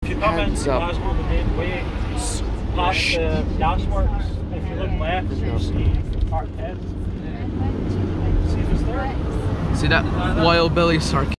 If you come into Glasgow the main way, past the gasworks, if you look left, you'll see Park 10. See if it's there. See that Wild Billy circuit?